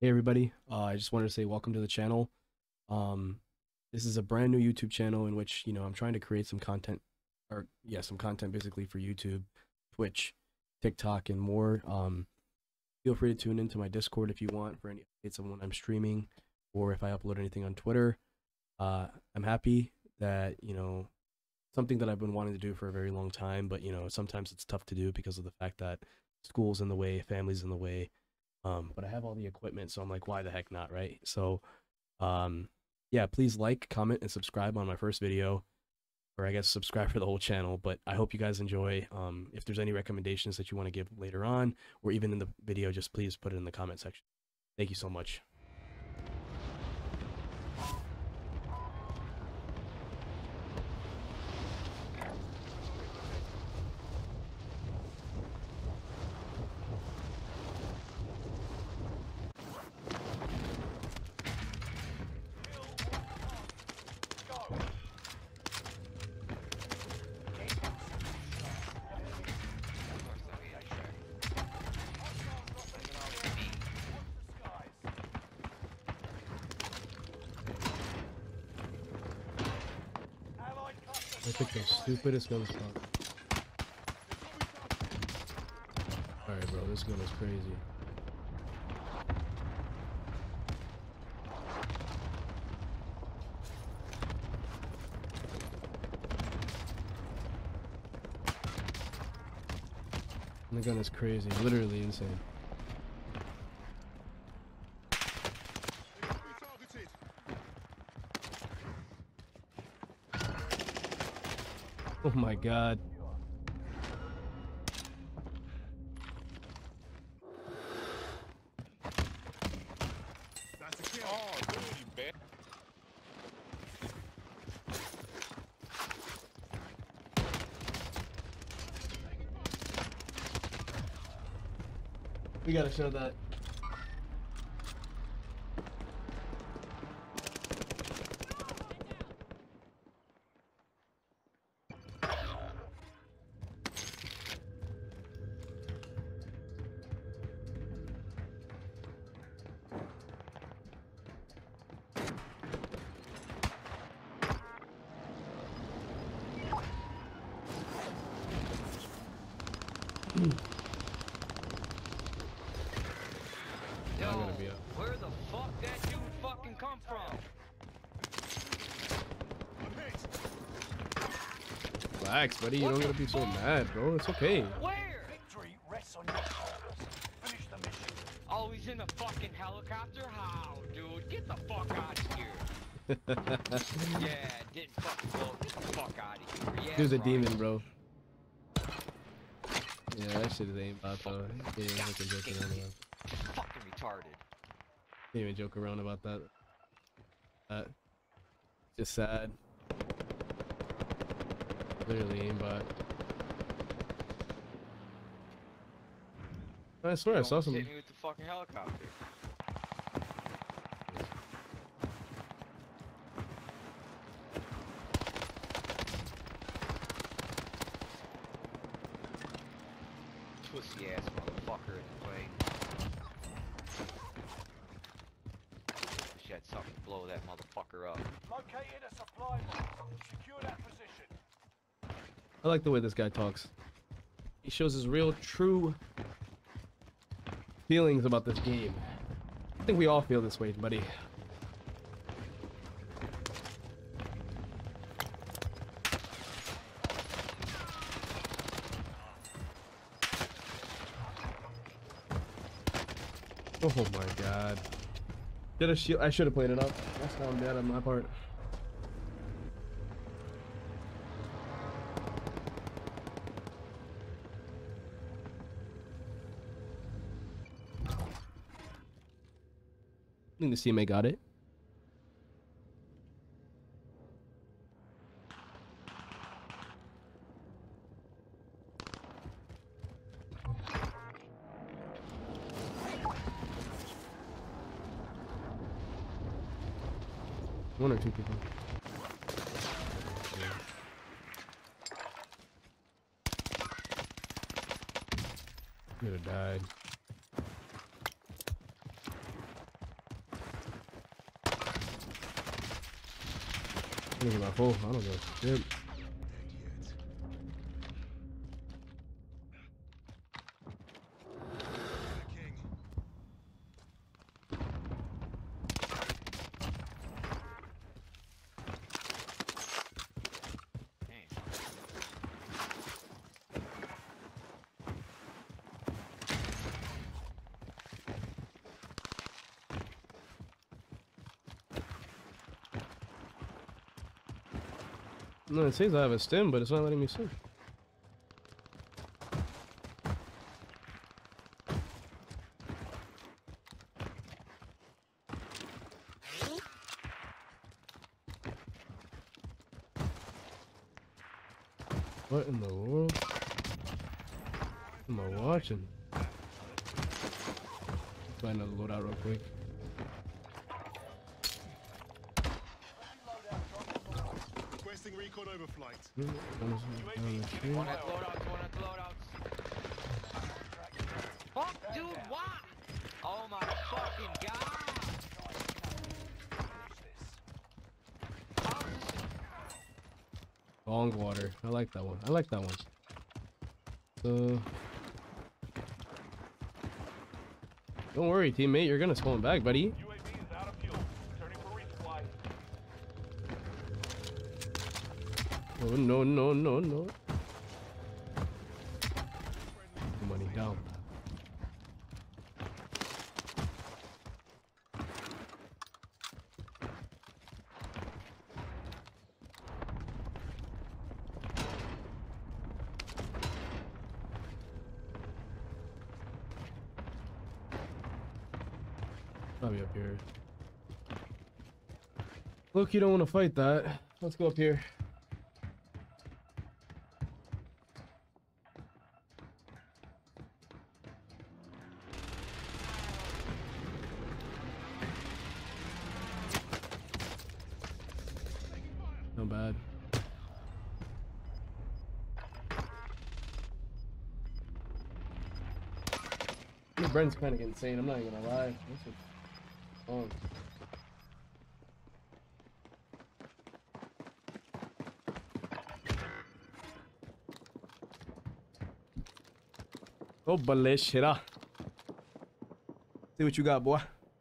Hey everybody, I just wanted to say welcome to the channel. Um, this is a brand new YouTube channel in which, I'm trying to create some content, or yeah, some content basically for YouTube, Twitch, TikTok, and more. Feel free to tune into my Discord if you want for any updates on when I'm streaming or if I upload anything on Twitter. I'm happy that, something that I've been wanting to do for a very long time, but, sometimes it's tough to do because of the fact that school's in the way, family's in the way. But I have all the equipment, so I'm like, why the heck not, right? So, um, yeah, please like, comment, and subscribe on my first video, or I guess subscribe for the whole channel. But I hope you guys enjoy. If there's any recommendations that you want to give later on, or even in the video, just please put it in the comment section. Thank you so much. I think the stupidest gun is possible. Alright, bro, this gun is crazy. The gun is crazy, literally insane. Oh my god. We gotta show that. Yo, where the fuck that dude fucking come from? Relax, buddy. You don't gotta be so mad, bro. It's okay. Where? Victory rests on your shoulders. Finish the mission. Oh, he's in a fucking helicopter? How, dude? Get the fuck out of here. Yeah, didn't fucking go. Get the fuck out of here. Yeah, Dude's a right. demon, bro. Yeah, that shit is aimbot, though. Can't even fucking joke around about. Fucking retarded. Can't even joke around about that. Just sad. Literally aimbot. I swear I saw some. Hit me with the fucking helicopter. Pussy ass motherfucker in the way. She had something to blow that motherfucker up. Located a supply box. Secure that position. I like the way this guy talks. He shows his real, true feelings about this game. I think we all feel this way, buddy. Oh my god. Did a shield? I should have played it up. That's down bad on my part. I think the CMA got it. One or two people. Could have died. Look at my full. I don't know. Shit. No, it says I have a stim, but it's not letting me stim. What in the world am I watching? Find another loadout real quick. Requesting recon overflight. One at loadouts, one at loadouts. Fuck, dude, why? Oh my fucking god! Long water. I like that one. I like that one. Don't worry, teammate. You're gonna spawn back, buddy. UAV is out of fuel. Returning for resupply. Oh, no, no, no, no. Money down. Probably up here. Look, you don't want to fight that. Let's go up here. Not bad. Brent's kind of insane. I'm not even gonna lie. This is fun. Oh, baleshira. See what you got, boy.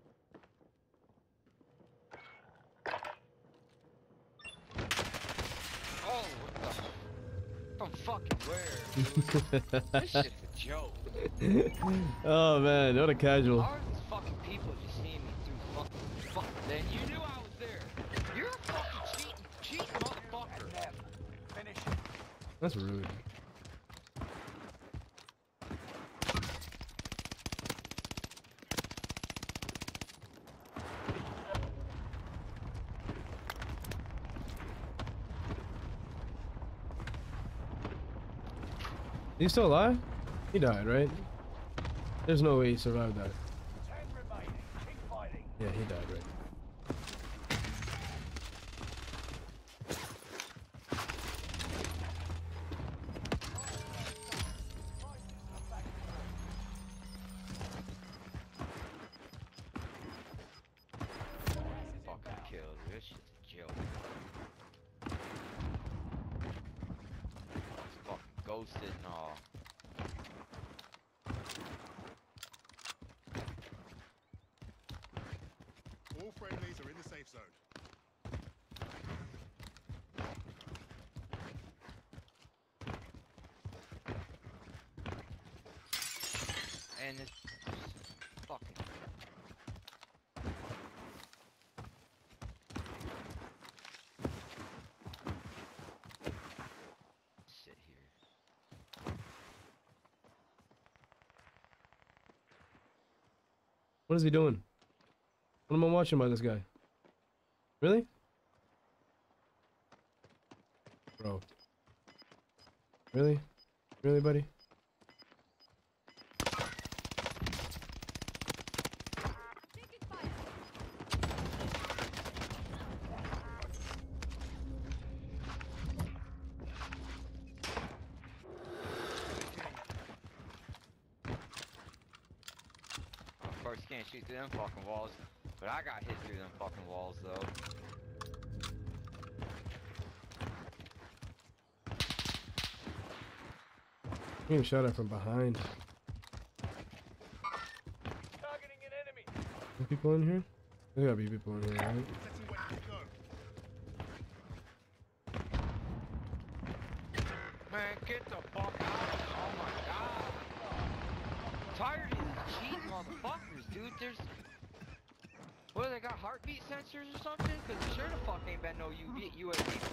Oh, what the? From fucking where? This shit's a joke. Oh man, what a casual. How are these fucking people just seeing me through fucking then you knew I was there. You're a fucking cheating motherfucker. Finish it. That's rude. Is he still alive? He died, right? There's no way he survived that. 10 remaining. Keep fighting. Yeah, he died, right? Fucking killed. This shit's a joke. It's fucking ghosted and all. All friendlies are in the safe zone. And it's fucking. Sit here. What is he doing? What am I watching by this guy? Really? Bro. Really? Really, buddy? Of course, you can't shoot through them fucking walls, but I got hit through them fucking walls though. Getting shot at from behind. Targeting an enemy. Are people in here? There gotta be people in here, right? Setting where to go. Man, get the fuck out. Oh my god. I'm tired of these cheating motherfuckers, dude. There's... What, they got heartbeat sensors or something? Cause sure the fuck ain't been no UAV